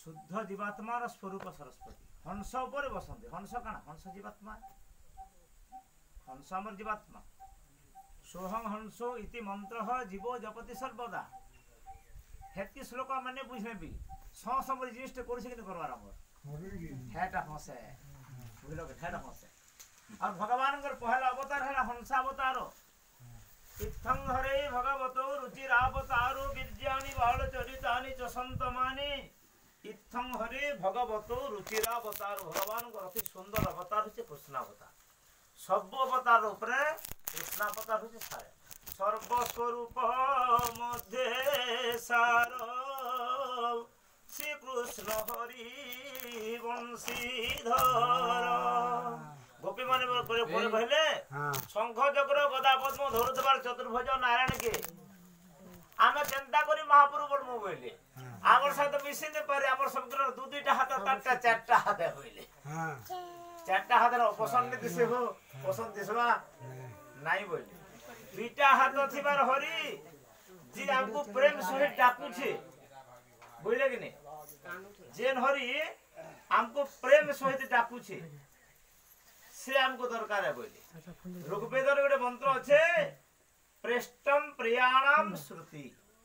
शुद्ध जीवात्मार स्वरूप सरस्वती हंस ऊपर बसंती हंस काना हंस जीवात्मा हंस आमर जीवात्मा सोहं हंसो इति मंत्र जीवो जपति सर्वदा हेतकी श्लोक माने बुझे भी समर जिनिस करछे कि करवार हमर हेटा हंसे बुझलो के हेटा हंसे और भगवान पहला अवतार है हंस अवतार इत्थं हरे भगवतो रुचिरावतारो विद्यानि बाल चरितानि च संतमानि इत्थं हरे भगवतो रुचिरावतारो भगवान को अति सुंदर अवतार है कृष्ण अवतार सब अवतार ऊपर कृष्ण अवतार है सारे सर्वस्वरूप मध्य सार श्री कृष्ण हरि वंशीधर गोपी माने कहले शंख चक्र गदा पद्म धरुथबार चतुर्भुज नारायण के आमे चिंता करी महाप्रभु बोलमु बोले आमर साथ मिसी ने पारे आमर समुद्र दु दुईटा हाथ ताटा चारटा हाथ होइले चारटा हाथ रो पसंद दिसे हो पसंद दिसवा नाही बोले दुईटा हाथ थिबार हरि जी हमको प्रेम सहित डाकू छे बोले कि नहीं जेन हरि हमको प्रेम सहित डाकू छे से हमको दरकार है बोले ऋग्वेदर गोटे मंत्र अच्छे प्रेष्टम प्रियाणाम श्रुति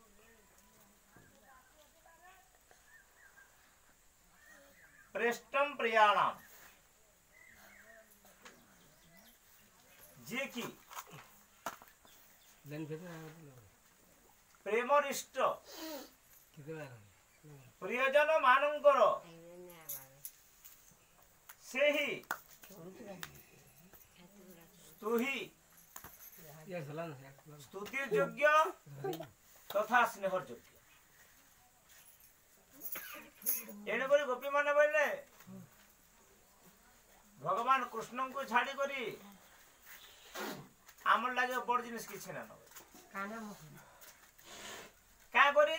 प्रेष्टम प्रियाणाम जे की प्रेमरिष्ट प्रियजन मानंकर से ही स्तुति योग्य तथा स्नेहर योग्य एने करी गोपी माने बोले भगवान कृष्ण को छाड़ी करी आमर लगे बड़ जिनिस किछि ना क्या करी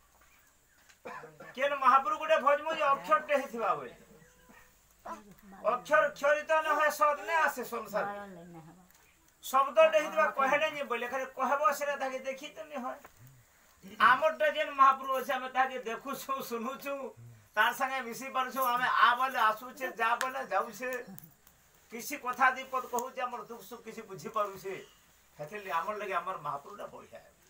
केन महाप्रभु गोटे भजमु अक्षर टे हिथिबा बोले अक्षर क्षरित न है सद ने आसे संसार शब्द देहितबा कहले नि बोले खाली कहबो सेरा ताके देखि त नि होय आमर टे जेन महाप्रभु अछि हम ताके देखु छु सुनु छु तार संगे मिसी पर छु हमें आ बोले आसु छे जा बोले जाउ छे किसी कथा दीपत कहू जे हमर दुख सुख किसी बुझी पारु छे हेतले आमर लगे हमर महाप्रभु ना बढ़िया है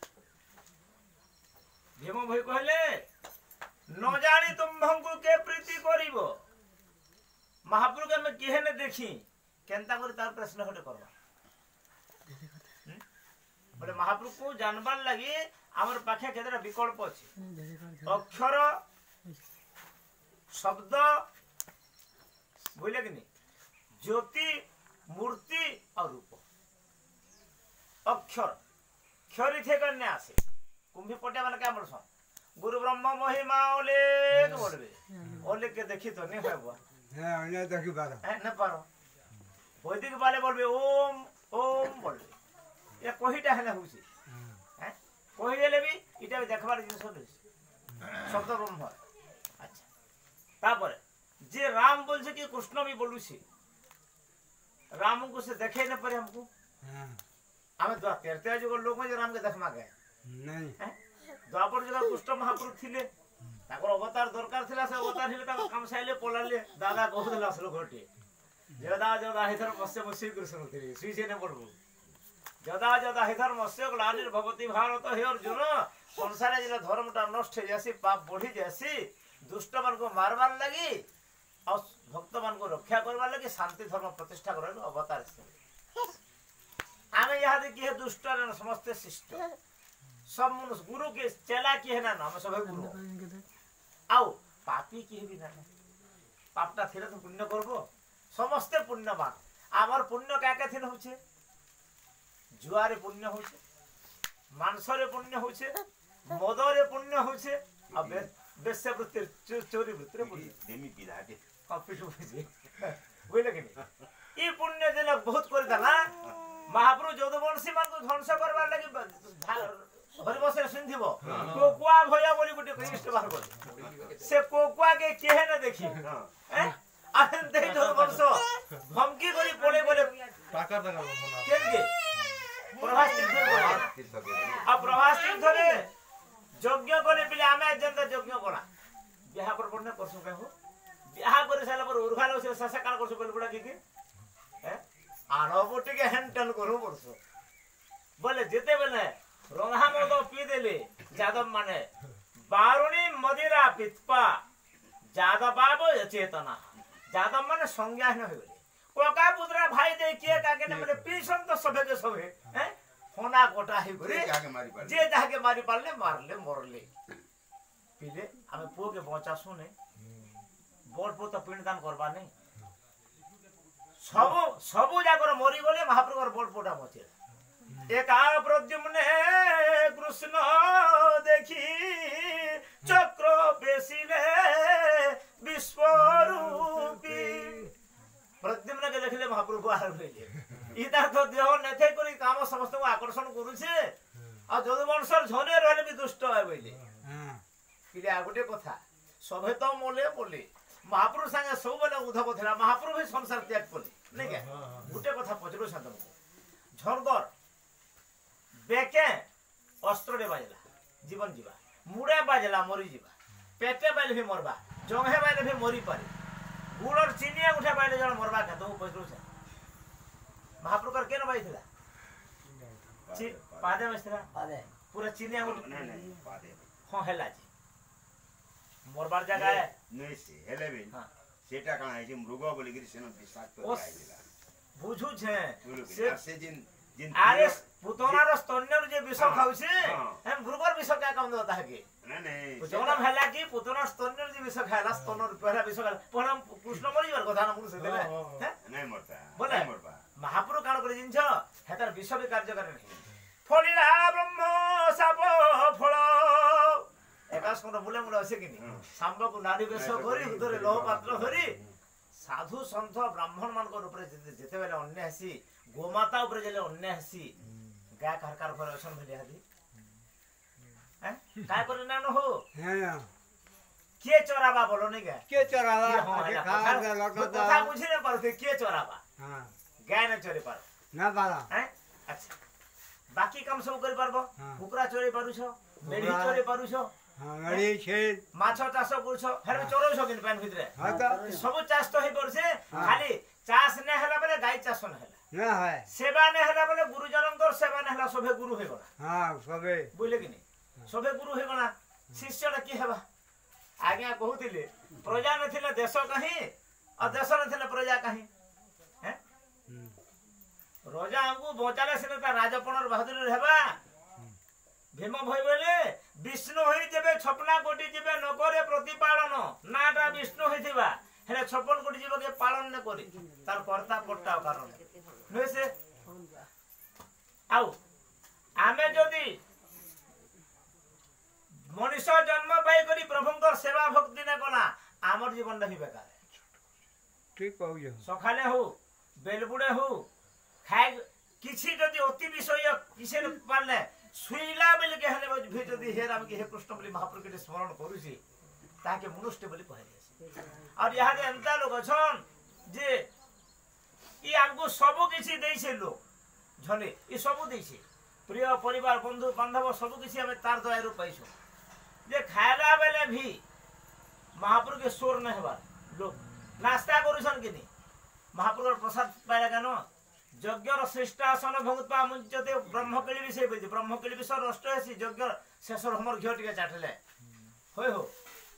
भीम भाई कहले न जानी तुम हमको के प्रीति करिवो महाप्रभु के मैं किहे ने देखी केनता करी तार प्रश्न हटे करबा बोले महाप्रभु को जानबार लगी हमर पाखे केतरा विकल्प अछि अक्षर शब्द बोले कि नहीं ज्योति मूर्ति और रूप अक्षर क्षरी थे करने आसे कुंभी पटे वाला क्या बोलछन गुरु ब्रह्म महिमा ओलेक बोलबे ओलेक के देखी तो नहीं होबा है देखि पारो न पारो वैदिक वाले बोलबे ओम ओम बोलबे ये कोहीटा हेले होसी हैं कोही देले भी इटा देखबार जिनिस होले शब्द ब्रह्म अच्छा तापर जे राम बोलछे कि कृष्ण भी बोलुसी राम को से देखे न परे हमको हमें तो तेरते जो लोग जे राम के देखमा गए नहीं हैं द्वापर जगह कृष्ण महाप्रभु थिले ताकर अवतार दरकार थिला से अवतार हिले ताकर काम साइले पोलाले दादा कहू देला श्लोक घटे जदा जदा हिथर मत्स्य मत्स्य कृष्ण थिले सुई से न पड़बो जदा जदा हिथर मत्स्य ग्लानिर भगवती भारत हे अर्जुन संसार जिला धर्मटा नष्ट हो जासी पाप बढ़ी जासी दुष्ट मन को मारवार लगी और भक्त मन को रक्षा करवार लगी शांति धर्म प्रतिष्ठा करवार अवतार से आमे यहाँ देखी है दुष्ट समस्त शिष्ट सब मनुष्य गुरु के चेला की है ना हम सब गुरु आओ पापी की भी ना पापटा थिले तो पुण्य करबो समस्त पुण्यवान आमर पुण्य क्या क्या थिन होछे जुआरे पुण्य होछे मांसरे पुण्य होछे मदरे पुण्य होछे अब बेश्या वृत्ति चोरी वृत्ति पुण्य देमी पिलाटे कॉपी होछे बोले कि नहीं ई पुण्य जनक बहुत कर दला महाप्रभु जोदवंशी मान को ध्वंस करबार लागि हरिवंश सुनथिबो कोकुआ भया बोली गुटे कृष्ण बाहर बोले से कोकुआ के केहे न देखी हैं अहन दे जोदवंश धमकी करी पड़े बोले टाका दगा बना केगे प्रभास तीर्थ बोले आ प्रभास तीर्थ रे यज्ञ कोले पिले आमे जनता यज्ञ कोला बिहा कर पड़ने करसु कहू बिहा कर साला पर उरखालो से ससा कान करसु बोल पड़ा कि आनो बोटी के हैंडल करू पड़सु बोले जेते बेले रंगा मद पी देले जादव माने बारुणी मदिरा पित्पा जादव बाबू चेतना जादव माने संज्ञाहीन हो गले कोका पुत्रा भाई दे के काके ने माने पीछन तो सबे के सबे हैं फोना कोटा ही करे जे जाके मारी पाले मारले मरले पीले हमें पो के बचा सुने बोल पो तो पिंडदान करबा नहीं सबु जाकर मरी गले महाप्रभु बोल पोटा बचे एक प्रद्युम्ने कृष्ण देखी चक्र बेसिले विश्वरूपी प्रद्युम्न के देखले महाप्रभु आर होइले इता तो देह नेथे करी काम समस्त को आकर्षण करूछे आ जदुवंशर झने रहले भी दुष्ट है बोले पिले आ गोटे कथा सभे तो मोले बोले महाप्रभु संगे सब बेले उद्धव थिला महाप्रभु भी संसार त्याग कले नहीं के गोटे कथा पचरो साधन झरगर बेके अस्त्र रे बाजला जीवन जीवा मुड़े बाजला मरी जीवा पेटे बाइले भी मरबा जंघे बाइले भी मरी पारे गुड़र चिनिया उठा बाइले जण मरबा के दो पचरो से महाप्रभु कर केन बाइथिला पादे बसला पादे पूरा चिनिया उठ नहीं पादे हां हेला जी मोरबार जगह है नहीं से हेले भी हां सेटा काना है जे मृग बोली गिरी सेन विषाक्त कर आइला बुझू छे से जिन अरे पुतोनार स्तन्यर जे विष खाउछे हम मृगर विष का काम देता है के नहीं पुतोना भेला की पुतोनार स्तन्यर जे विष खाला स्तनर पहला विष खाला परम कृष्ण मरिबार कथा ना मुनु से देले नहीं मरता बोले मरबा महाप्रभु काण करे जिंछ हेतार विष भी कार्य करे नहीं फलिला ब्रह्म साप फल एकाश कोन बुले मुले আছে किनी सांब को नारी वेश करी उधरे लोह पात्र धरी साधु संत ब्राह्मण मान को ऊपर जेते बेले अन्य हसी गोमाता ऊपर जेले अन्य हसी गाय कारकार पर असन भेले हदी हैं काय करे ना न हो हां के चोराबा बोलो नहीं गाय के चोराबा खार का लटदा कथा बुझी न परते के चोराबा हां गाय न चोरी पर ना बाला हैं अच्छा बाकी काम सब कर परबो कुकरा चोरी पारु छ मेढी चोरी पारु छ हां मेढी छे माछ चाष करू छ फेर चोरो छ किन पेन भितरे हां त सब चाष तो ही परसे खाली चाष ने हला बेले गाय चाष न हला ना है सेवा ने हला बेले गुरु जनंकर सेवा ने हला सबे गुरु हे गना हां सबे बोले कि नहीं सबे गुरु हे गना शिष्य ला की हेबा आज्ञा कहूतिले प्रजा न थिले देश कहीं और देश न थिले प्रजा कहीं हैं राजा हमको बचाले सिने ता राजपणर बहादुर हेबा भीम भई बोले विष्णु होई जेबे छपना कोटी जेबे न करे प्रतिपालन नाटा विष्णु होइथिबा हेले 56 कोटी जीव के पालन न करी तार कर्ता पट्टा कारण नै से आउ आमे जदी मनुष्य जन्म पाई करी प्रभुंकर सेवा भक्ति न कला आमर जीवन भी बेकार है ठीक कहू सखाले हो बेलबुडे हो खाय किछि जदी अति विषय किसे पारले सुईला बेले के हले भी जदी हे राम के हे कृष्ण बोली महाप्रभु के स्मरण करूसी ताके मनुष्य बोली कहले और यहाँ जे अंता लोग छन जे ई हमको सब किछि देई छे लोग झले ई सब देई छे प्रिय परिवार बंधु बांधव सब किछि हमें तार दया रु पाइछो जे खायला बेले भी महाप्रभु के स्वर न हेबा लोग नाश्ता करूछन कि नहीं महाप्रभु प्रसाद पाइला केनो यज्ञर श्रेष्ठ आसन भगवत्पा मुंचते ब्रह्मकली विषय बोलते ब्रह्मकली विषय नष्ट हेसी यज्ञ शेषर हमर घियो टिके चाटले होय हो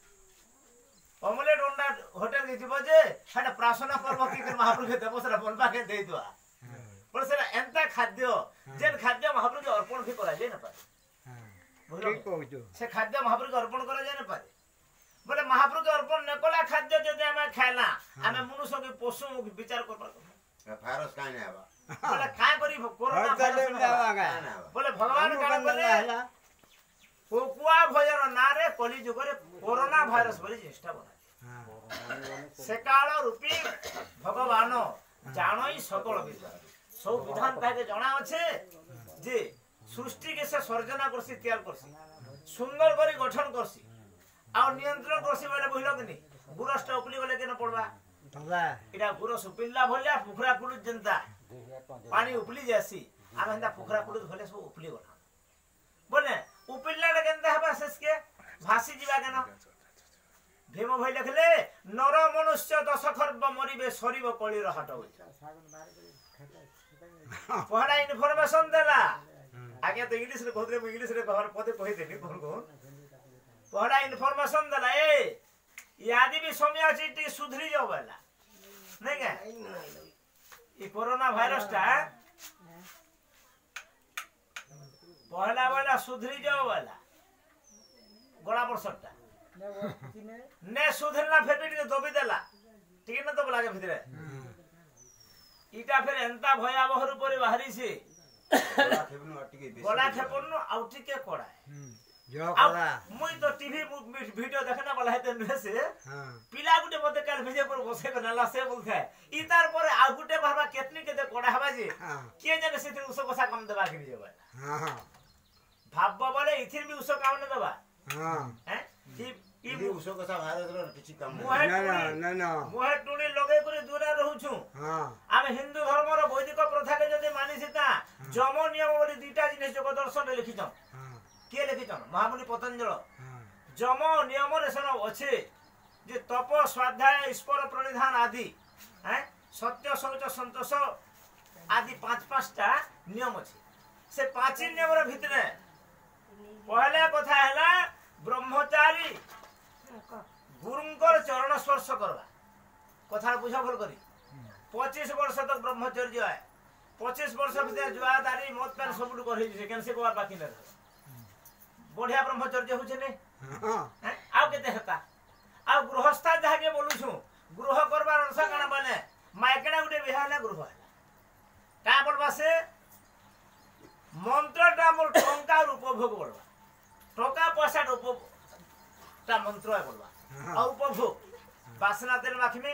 ऑमलेट अंडा होटल के जीव जे हाडा प्रार्थना करबो कि महाप्रभु के देवसरा बोलबा के देई दुआ पर सेरा एंता खाद्य जेन खाद्य महाप्रभु के अर्पण भी करा जाय न पारे ठीक कहू से खाद्य महाप्रभु के अर्पण करा जाय न पारे बोले महाप्रभु के अर्पण न कला खाद्य जदि हमें खायला हमें मनुष्य के पशु विचार करबा फायरस काने आबा बोले काय करी कोरोना वायरस बोले भगवान कान बोले कोकुआ भयर नारे कली जुगरे कोरोना वायरस बोली चेष्टा बना से काल रूपी भगवान जानई सकल विद्वान सब विधान ताके जणा अछि जे सृष्टि के से सर्जना करसी तैयार करसी सुंदर करी गठन करसी आ नियंत्रण करसी बोले बुझलो कि नहीं गुरस्ट उपली बोले के न पड़बा इटा गुरो सुपिल्ला भलिया पुखरा कुलु जनता पानी उपली जैसी आमे हंदा पुखरा कुलु भले सब उपली गना बोले उपिल्ला केनता हबा शेष के भासी जीवा केन प्रेम भाई लिखले नर मनुष्य 10 खर्ब मरिबे सरीब कलिर हाट पहला इनफॉर्मेशन देला आगे तो इंग्लिश रे कहते इंग्लिश रे बाहर पदे कहि देनी कोन कोन पहला इनफॉर्मेशन देला ए यादी भी समय चिट्ठी सुधरी जाओ वाला नहीं क्या ये कोरोना वायरस टा पहला वाला सुधरी जाओ वाला गोला पर सकता ने सुधरना फिर भी दबी देला ठीक ना तो बोला के भीतर इटा फिर एंता भयावह रूप रे बाहरी से गोला खेपन आउ टिके कोड़ा जो कोड़ा मुई तो टीवी वीडियो देखना वाला है ते से पिला गुटे मते काल भेजे पर बसे बनाला से बोलथे ई तार पर आ गुटे बाबा केतनी केते कोड़ा हबा जे के जने से उस कसा कम देबा के जेबा हां भाबबा बोले इथिर भी उस काम न देबा हां हैं ई उस कसा भारत रो किछि काम ना ना मोहे टुणी लगे करे दूर रहू छु हां आमे हिंदू धर्म रो वैदिक प्रथा के जदि मानि सिता जम नियम बोली दुटा जिनिस जो दर्शन लिखि छ के लिखि छ महामुनि पतंजल जम नियम रे सन अछि जे तप स्वाध्याय ईश्वर प्रणिधान आदि हैं सत्य शौच संतोष आदि पांचटा नियम अछि से पांच नियम रे भितरे पहला कथा हैला ब्रह्मचारी गुरुंकर चरण स्पर्श करवा कथा बुझा भल करी 25 वर्ष तक ब्रह्मचर्य है 25 वर्ष भीतर जुआदारी मत पेन सब कर हे केन से कोआ बाकी न बढ़िया ब्रह्मचर्य हो छने हैं आउ केते हता आ गृहस्था जहा के बोलु छु गृह करबार अर्थ काना बने मायकेना गुटे बिहाना गृह का बोलबा से मंत्रटा मोर टंका उपभोग बोलबा टंका पैसा उपभोग ता मंत्र है बोलबा आ उपभोग बासना तेल माखमे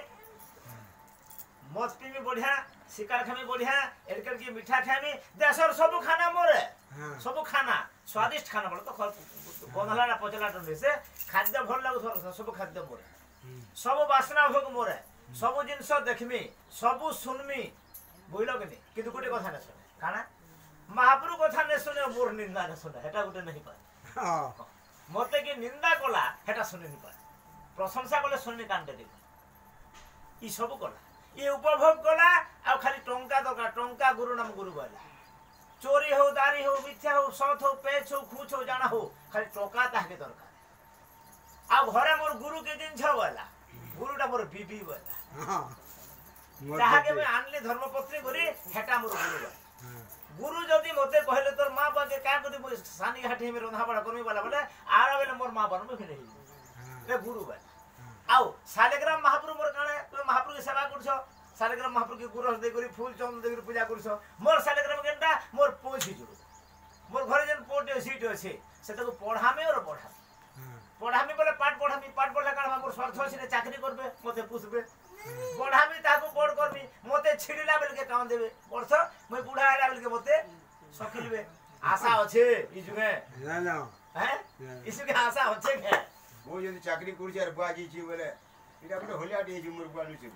मत पीमी बढ़िया शिकार खामी बढ़िया एरकर की मीठा खामी देशर सब खाना मोरे सब खाना स्वादिष्ट खाना बोल तो गंधला ना पचला टन से खाद्य भल लागु सब खाद्य मोरे सब बासना भोग मोरे सब जिंस देखमी सब सुनमी बोइलो कि किंतु गोटे कथा न सुने काना महाप्रभु कथा ने सुने मोर निंदा न सुने हेटा गोटे नहीं पाए मते की निंदा कला हेटा सुने नहीं पाए प्रशंसा कले सुनने कांटे दे ई सब कला ये उपभोग कला आ खाली टंका दरकार टंका गुरु नाम गुरु बोला चोरी हो दारी हो मिथ्या हो सत हो पेच हो खूच हो जाना हो खाली टंका ताके दरकार आ घरे मोर गुरु के दिन छ बोला गुरुटा मोर बीबी बोला जहा के मैं आनली धर्मपत्नी करी हेटा मोर गुरु बोला गुरु जदी मते कहले तोर मां बाके का करी सानी घाटी में रंधा बड़ा करमी वाला बोले आरा बेले मोर मां बनबे फिरे ए गुरु बोला आउ शालिग्राम महाप्रभु मोर काने तो महाप्रभु के सेवा करछो शालिग्राम महाप्रभु के गुरस दे करी फूल चंदन दे करी पूजा करछो मोर शालिग्राम केनटा मोर पोछि जुड़ो मोर घरे जन पोटे सीट अछि से तो पढ़ामे और पढ़ामी बोले पाठ पढ़ला कान मोर स्वार्थ अछि चाकरी करबे मते पुछबे पढ़ामी ताको पढ़ करबी मते छिड़िला बेल के काम देबे वर्ष मैं बुढ़ा आला बेल के मते सकिलबे आशा अछि ई जुगे ना ना हैं इसी के आशा होछे के वो यदि चाकरी करछि और बुआ जी बोले इटा कोटे होलिया डी जी मोर बुआ नुछि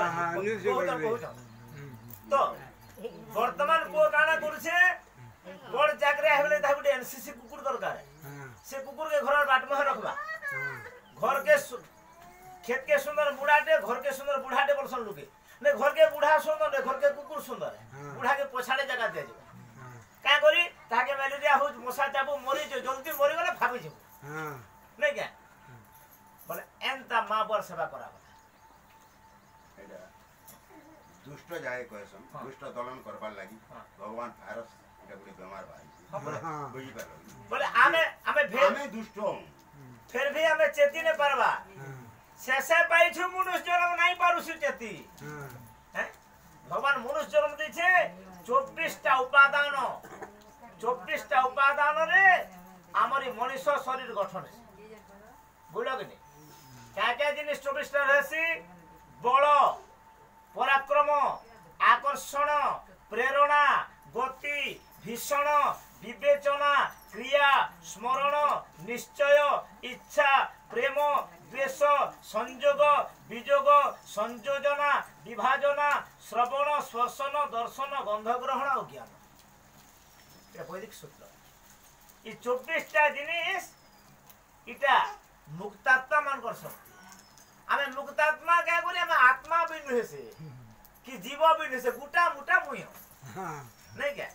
तो वर्तमान को काना करछे बड़ चाकरी हेले ता कोटे एनसीसी कुकुर दरकार से कुकुर के घर बाट में रखबा घर के खेत के सुंदर बुढ़ाटे घर के सुंदर बुढ़ाटे बोलसन लोगे ने घर के बुढ़ा सुंदर ने घर के कुकुर सुंदर है बुढ़ा के पछाड़े जगह दे का करी ताके मलेरिया हो मशा चाबो मरी जो जल्दी मरी गले भाबी जो हां नहीं क्या बोले एंता मां बर सेवा करा एटा दुष्ट जाय कहसन दुष्ट दलन करबार लागि भगवान फारस एटा गुटे बेमार भाई बुझी पालो बोले आमे दुष्ट फिर भी हमें चेती ने परवा शेषे पाई छु मनुष्य जन्म नहीं पारु छु चेती हैं भगवान मनुष्य जन्म दै छे 24 टा उपादान रे हमरी मनुष्य शरीर गठन बुझलो कि नहीं क्या जिनिस 24 टा रहसी बल पराक्रम आकर्षण प्रेरणा गति भीषण विवेचना क्रिया स्मरण निश्चय इच्छा प्रेम द्वेष संयोग वियोग संयोजना विभाजना श्रवण श्वसन दर्शन गंध ग्रहण और ज्ञान वैदिक सूत्र ये 24 टा जिनिस इटा मुक्तात्मा मान कर शक्ति आमे मुक्तात्मा क्या करी आमे आत्मा भी नुहे से कि जीव भी नुहे से गुटा मुटा मुई नहीं क्या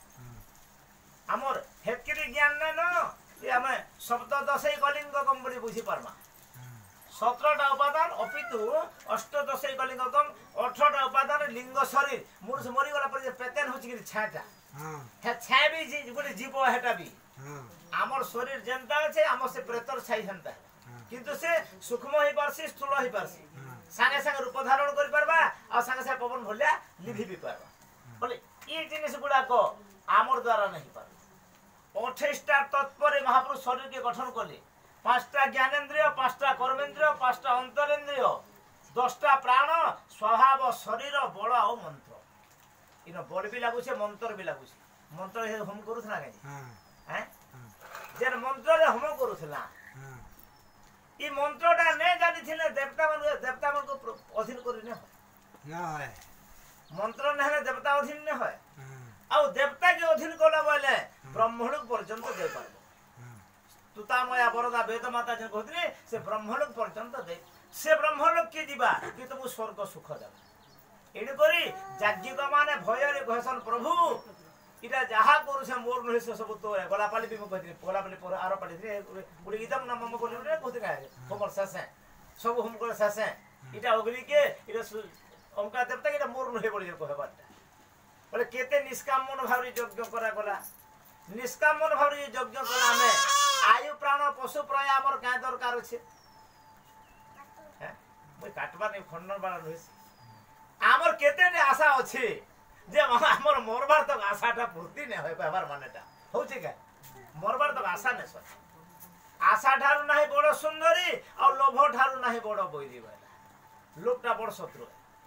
हमर हेतकिरी ज्ञान ने न ये हमें सप्तदशई कलिंग कंपनी बुझी परमा 17टा उपादान अपितु अष्टदशई कलिंगकम 18टा उपादान लिंग शरीर मुरुष मरी गला पर जे पेतेन होची कि छाटा हे छाय भी जी गोटे जीव हेटा भी हमर शरीर जनता छे हमर से प्रेतर छाई जनता किंतु से सूक्ष्म ही परसी स्थूल ही परसी संगे संगे रूप धारण कर परबा आ संगे संगे पवन भलिया लिभि भी परबा बोले ई जिनिस गुडा को आमर द्वारा नहीं पार 28टा तत्पर महापुरुष शरीर के गठन कले 5टा ज्ञानेन्द्रिय 5टा कर्मेन्द्रिय 5टा अंतरेन्द्रिय 10टा प्राण स्वभाव शरीर बल और मंत्र इन बल भी लागू छे मंत्र भी लागू छे मंत्र होम करूथला काई हैं जेर मंत्र रे होम करूथला ई मंत्रटा ने जानि थिले देवता मन को अधीन करिने न मंत्र ने देवता अधीन ने होय आउ देवता के अधीन कला बोले ब्रह्मलोक पर्यंत दे पाबो तुतामया बरदा वेद माता जे कहथि से ब्रह्मलोक पर्यंत दे से ब्रह्मलोक के दिबा कि तुम स्वर्ग सुख देबा एडी करी जाज्ञिक माने भय रे कहसन प्रभु इटा जहा करू से मोर नहे से सब तो गला पाली भी कहथि गला पाली पर आरो पाली रे गुडी गीतम नाम मम बोली रे कहथि काय हमर ससे सब हम को ससे इटा अग्नि के इटा ओमका देवता के मोर नहे बोली कहबा बोले केते निष्काम मन भावरी यज्ञ करा गला निष्काम मन भावरी यज्ञ कला हमें आयु प्राण पशु प्राय हमर का दरकार छे हैं মই काटबा नै खंडन बाला नहिस हमर केते ने आशा अछि जे हमर मरबार तक आशाटा पूर्ति नै होय पाबार मानेटा होछि का मरबार तक आशा नै सो आशा ठारू नाही बड़ सुंदरी और लोभ ठारू नाही बड़ बैरी वाला लोकटा बड़ शत्रु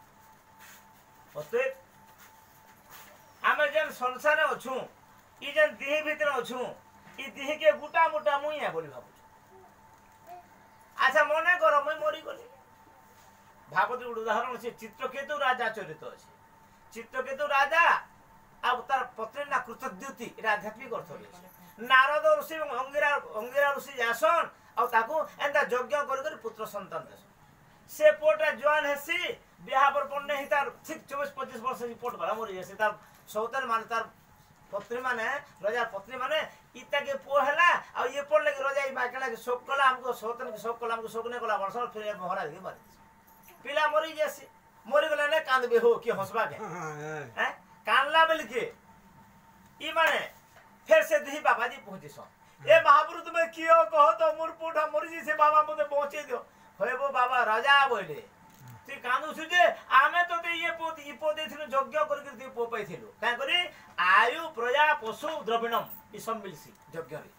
होते आमे जेन संसार अछु ई जेन देह भीतर अछु ई देह के गुटा मुटा मुई है बोली भाबु अच्छा मने करो मैं मरी गली भागवत उदाहरण से चित्रकेतु राजा चरित अछि चित्रकेतु राजा अब तार पत्नी ना कृतद्युति एटा आध्यात्मिक अर्थ अछि नारद ऋषि एवं अंगिरा ऋषि जासन और ताको एंदा यज्ञ कर पुत्र संतान देस से पोटा जवान हेसी बियाह पर पन्ने ही तार ठीक 24-25 वर्ष की पोट बड़ा मरी जैसे तार सौतन माने तार पत्नी माने राजा पत्नी माने इता के पो हला और ये पड़ लगे राजा ई बाकला के शोक कला हमको सौतन के शोक कला हमको शोक ने कला वर्ष फिर महाराज के मारी पिला मरी जैसे मरी गले ने कांदबे हो कि हंसबा के हैं कानला बेल के ई माने फिर से दही बाबा जी पहुंचे सो ए महापुरुष तुम्हें कियो कहो तो मोर पोटा मरी जी से बाबा मते पहुंचे दियो होय वो बाबा राजा बोले ती कांदु सुजे आमे तो ते ये पो देथिनु यज्ञ करके ती पो पाइथिलु का करी आयु प्रजा पशु द्रविणम ई सब मिलसी यज्ञ रे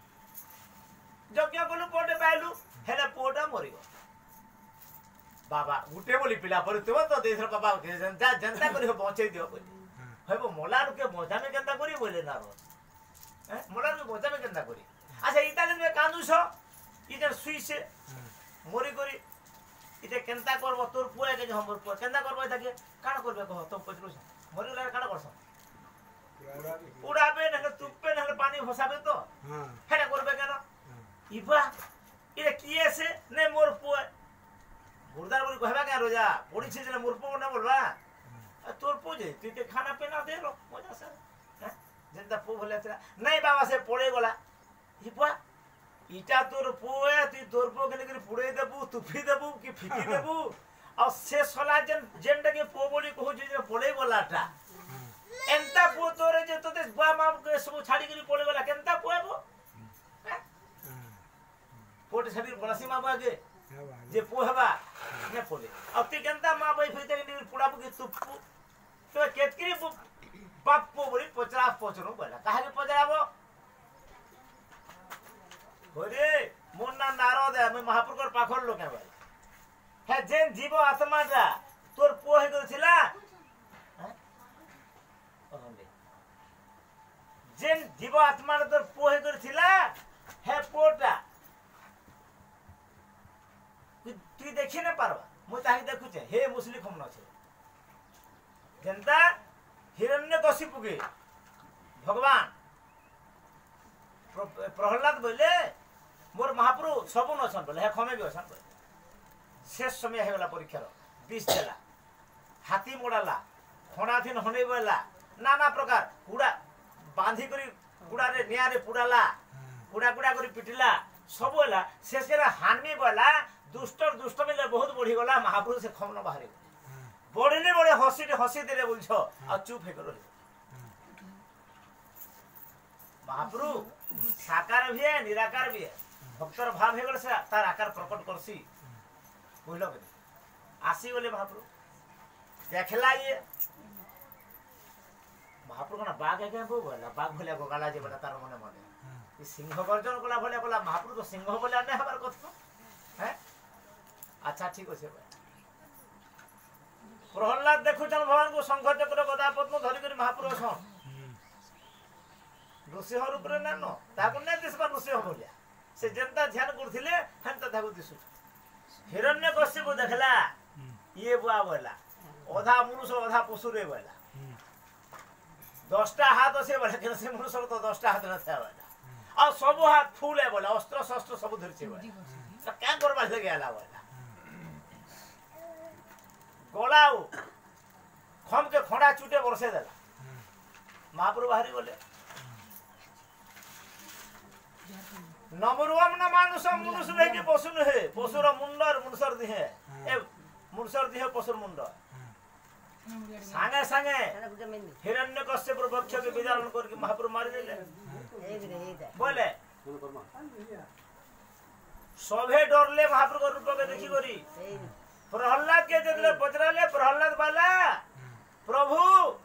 यज्ञ कोलु पोटे पाइलु हेले पोटा मरी गो बाबा गुटे बोली पिला पर तो देशर बाबा के जनता करी पहुंचे दियो बोली होय वो मोलार के मजा में केंदा करी बोले ना रो हैं मोलार के मजा में केंदा करी अच्छा इतालियन में कांदु छो इधर सुई से मरी करी इते केंता करबो तोर पुआ के हमर पुआ केंता करबो ताके काण करबे कह तो पचरो मरी ला काण करस उड़ाबे न तुपे न पानी फसाबे तो हां हेडा करबे केन इबा इरे किए से ने मोर पुआ गुरदार बोली कहबा के रोजा पड़ी छे जे मोर पुआ न बोलबा तोर पो जे तू खाना पीना दे लो मजा से हैं जेंता पो भले नहीं बाबा से पड़े गला इबा इटा तोर पोए तू तोर पो के पुड़े देबू तुफी देबू कि फिकी देबू और से सला जेंडा के पो बोली कहू जे पड़े गलाटा एंता पो तोरे जे तोते बा माम के सब छाड़ी के पड़े गला केंता पोएबो पोट छाड़ी बलसी मा बागे जे पो हबा ने पड़े अब ती केंता मा बई फिते के पुड़ाबू के तुपू तो केतकरी बाप पो बोली पचरा पचरो बोला काहे के पचराबो बोले मोर ना नारद है मैं महापुरुष पाखर लोक है है जेन जीव आत्मा जा तोर पो हे गथिला हैं जेन जीव आत्मा तोर पो हे गथिला है पोटा तू देखि न पारबा मु ताहि देखु छे हे मुस्लिम हम न छे जनता हिरण्यकशिपु के भगवान प्रहलाद बोले मोर महाप्रभु सब न सन बोले हे खमे भी असन शेष समय होगला परीक्षार विष देला हाथी मोड़ाला खणाथीन हने बोला नाना प्रकार कुड़ा बांधी करी कुड़ा रे निया रे पुड़ाला कुड़ा कुड़ा करी पिटिला सब होला शेष के हानि बोला दुष्ट दुष्ट मिले बहुत बढ़ी गला महाप्रभु से खमन बाहर बढ़ने बड़े हसी दे बोलछ आ चुप हे करो महाप्रभु साकार भी है निराकार भी है भक्तर भाव हे गले से तार आकार प्रकट करसी बुझल के आसी गले महाप्रभु देखला ये महाप्रभु ना बाघ है बो बोला बाघ भले गोगाला जे बता तार मने मने सिंह गर्जन कला भले कला महाप्रभु तो सिंह बोला नहीं हमार कथा है अच्छा ठीक अछि प्रहलाद देखु जन भगवान को शंख चक्र गदा पद्म धरि कर महाप्रभु सन नृसिंह रूप रे न ताको ने दिसबा नृसिंह बोलिया से जनता ध्यान करथिले हन ताको दिसु हिरण्यकश्यप देखला ये बुआ बोला ओधा मनुष्य ओधा पशु रे बोला 10टा हाथ से बोला कि से मनुष्य तो 10टा हाथ न था बोला और सब हाथ फूल है बोला अस्त्र शस्त्र सब धरछे बोला तो क्या करबा लगे आला बोला गोलाऊ खम के खड़ा चुटे बरसे देला महाप्रभु बाहरी बोले नमरुवम न मानुषम मनुष्य नहीं कि पशु नहीं पशुर मुंडर मनुष्यर दिहे ए मनुष्यर दिहे पशुर मुंड सांगे सांगे हिरण्यकश्यप वक्ष के विदारण करके महाप्रभु मारी देले बोले सभे डरले महाप्रभु रूप के देखी करी प्रहलाद के जगले पचराले प्रहलाद बाला प्रभु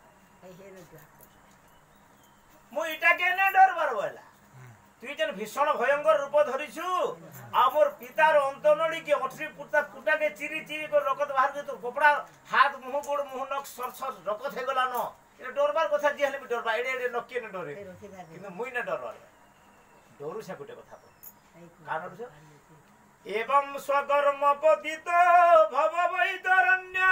मु इटा के न डर बार बोला तु जन भीषण भयंकर रूप धरिछु आमर पितार अंतनड़ी के अठरी पुटा पुटा के चिरी चिरी कर रकत बाहर के तो कपड़ा हाथ मुंह गोड़ मुंह नक सर सर रकत हे गला न ए डरबार कथा जे हले डरबा एडे एडे नके न डरे किंतु मुई न डरबार डरू से गुटे कथा कारण छ एवं स्वकर्म पतित भव वैतरण्य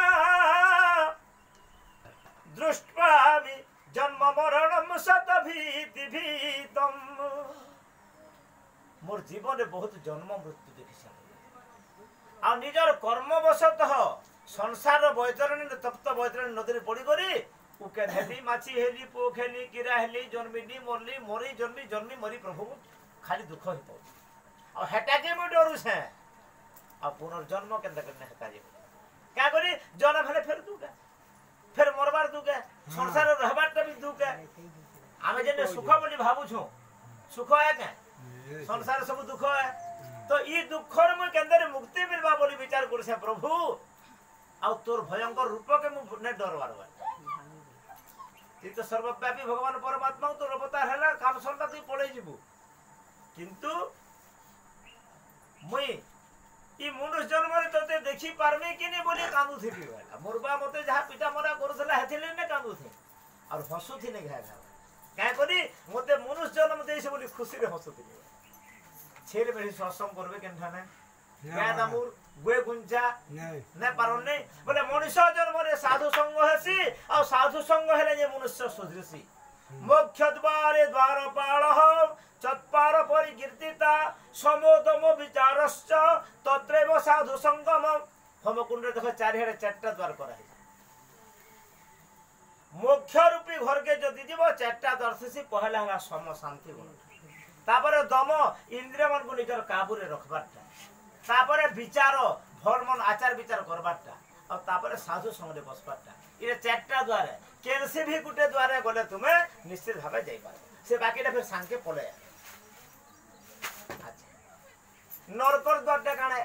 दृष्ट्वामि जन्म मरणम शतभीति भीतम मोर जीवन में बहुत जन्म मृत्यु देखी सारे आ निजर कर्मवशतः संसार वैतरणी तप्त वैतरणी नदी पड़ी करी उके हेली माछी हेली पोख हेली कीड़ा हेली जन्मिनी मरली मरी जन्मी जन्मी मरी प्रभु खाली दुख ही पाऊ और हेटा के मैं डरू से आ पुनर्जन्म केंद्र करने हेता जे क्या करी जन्म हेले फिर दुके फिर मरबार दुके संसार रहबार भी दुके आमे जेने सुख बोली भाबु छु सुख है के संसार सब दुख है तो ई दुखर में केंद्र मुक्ति मिलबा बोली विचार कर से प्रभु आ तोर भयंकर रूप के मु ने डरबार बा ती तो सर्वव्यापी भगवान परमात्मा तो अवतार हैला काम सरता तू पळे जीवु किंतु मुई ई मनुष्य जन्म रे तते देखि पारमे कि ने बोली कांदु थी वाला मोरबा मते जहा पिता मरा करसला हेथिले ने कांदु थी और हसु थी ने घा घा काय करी मते मनुष्य जन्म देसे बोली खुशी रे हसु थी छेर बेही सत्संग करबे केनठा ने क्या दामुर गुए गुंजा ने पारन ने बोले मनुष्य जन्म रे साधु संग हेसी और साधु संग हेले जे मनुष्य सुधरसी मोक्ष द्वारे द्वारपाल चत्पार परिकीर्तिता समोदम विचारश्च तत्रैव साधु संगम होमकुंड देखो चारिहेडे चारटा द्वार करा है मोक्ष रूपी घर के जदि जीव चारटा द्वार से पहला है सम शांति गुण तापर दम इंद्रिय मन को निजर काबू रे रखबारटा तापर विचार भल मन आचार विचार करबारटा और तापर साधु संग रे बसबारटा ये चारटा द्वार है केनसे भी गुटे द्वारे गले तुमे निश्चित भावे जाई पार से बाकीटा फिर सांके पळे अच्छा नरकर द्वारटा काणे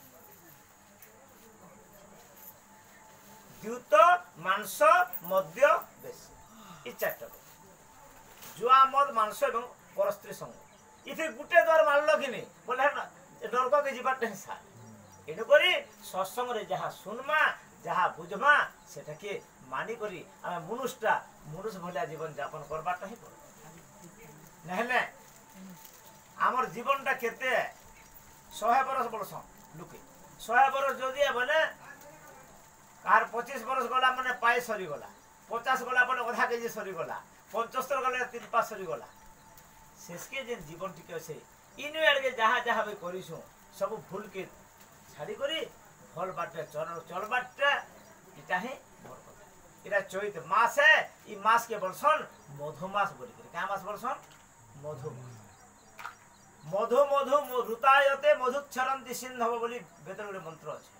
द्यूत मांस मद्य बेस ई चारटा जुआ मद मांस एवं परस्त्री संग इथे गुटे द्वार मानलो कि नहीं बोले नरक के जीवाटा हिसाब एनु करी सत्संग रे जहा सुनमा जहा बुझमा सेटा के मानी करी आमे मनुष्य भलिया जीवन यापन करबाटा ही पड़े नहले आमर जीवनटा केते 100 बरस बरस लुके 100 बरस जदि बोले कार 25 बरस गला माने पाए सरी गला 50 गला माने आधा केजी सरी गला 75 गला 3 पास सरी गला शेष के जे जीवन टिके से इनु एड के जहा जहा भी करिसु सब भूल के छाड़ी करी भल बाटे चल बाटे इटा ही मोर कथा इटा चैत मास है ई मास के बोलसन मधुमास बोली करे का मास बोलसन मधुमास मधु मधु ऋतायते मधुक्षरंती सिंधव बोली वेद रे मंत्र अछि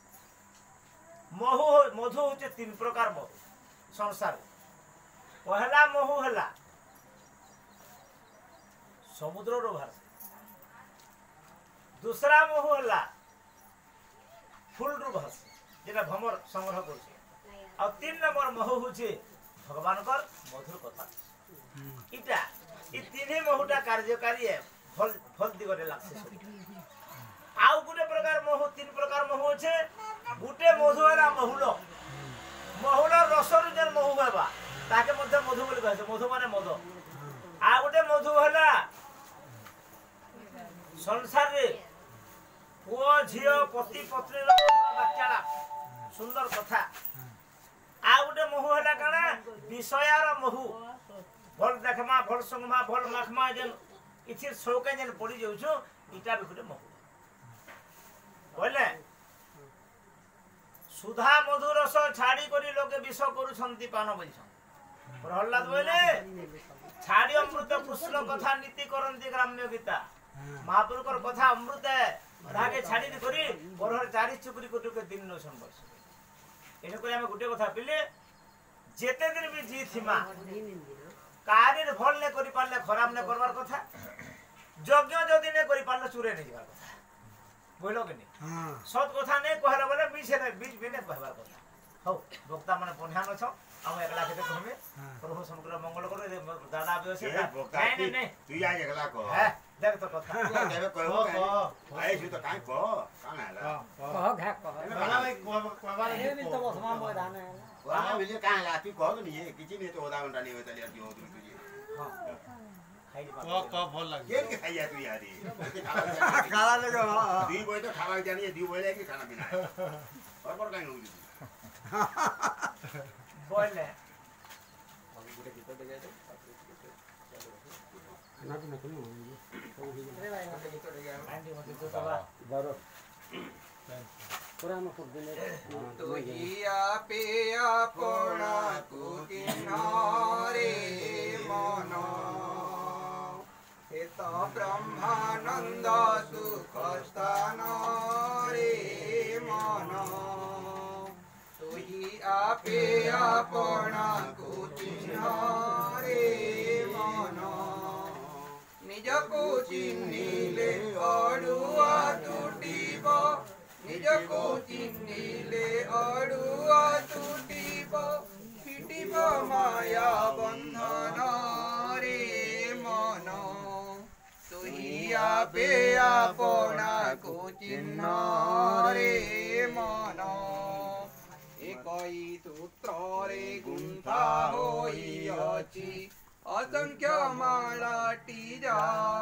मधु होचे 3 प्रकार मधु संसार पहला महु हला समुद्र रो भार दूसरा महु हला फूल रो भार जेटा भमर संग्रह करछे आ 3 नंबर महु होचे भगवान कर मधुर कथा इटा ई तीन महुटा कार्यकारी है फल फल दिगरे लागसे आउ गुटे प्रकार महु 3 प्रकार महु होचे गुटे मधु हला महुलो रसरु जन महु हेबा ताके मध्य मधु बोली कहছে मधु माने मध आ गुटे मधु हला संसार रे पुओ झियो पति पत्नी रो बाचाला सुंदर कथा आ गुटे महु हला काना विषयार महु भल देखमा भल संगमा भल माखमा जन इथिर शौके जन पड़ी जाउछु इटा भी गुटे महु बोले सुधा मधु रस छाड़ी करी लोके विष करूछंती पान बोलछन प्रहलाद बोले छाड़ी अमृत कृष्ण कथा नीति करंती ग्राम्य गीता महापुरुषर कथा अमृत रागे छाड़ी करी बरहर चारि चुकरी कोटुके दिन नो संबर्ष एने कोइ हम गुटे कथा पिले जेते दिन भी जी थिमा कार्य भल ने करि पारले खराब ने करबार कथा यज्ञ जदि ने करि पारले चुरे ने जीवार कथा बोलो कि नहीं सत कथा नहीं कहला बोले बीच भी नहीं कहबार कथा हो भक्ता माने पन्हान छ हम एकला के कहमे प्रभु समग्र मंगल करो दादा आबे से नहीं नहीं तू या एकला कह है देख तो कथा देबे कहबो आइ छु तो काई कान आला कह घा कह बाला भाई कहबार ये भी तो बसमा मैदान है वाला बिले कान ला तू कह नहीं है किछि नहीं तो ओदा घंटा नहीं होता लिया जो तुझे हां खाई कह भल लाग के खाइया तू यारी खाला लगे दी बोय तो खावा जानी दी बोय कि खाना पीना और पर काई होई बोले तुहिया पिया पोड़ा कुकिनारे मनो हित ब्रह्मानंद सुख स्थान रे मनो तुही आपे अपना कुचिन्हारे मनो निज को चिन्हिले अड़ुआ टूटिब निज को चिन्हिले अड़ुआ टूटिब फिटिब माया बंधन रे मनो तुही आपे अपना कुचिन्ह रे मनो एकई सूत्रे गुंथा होई अछि असंख्य माला टीजा।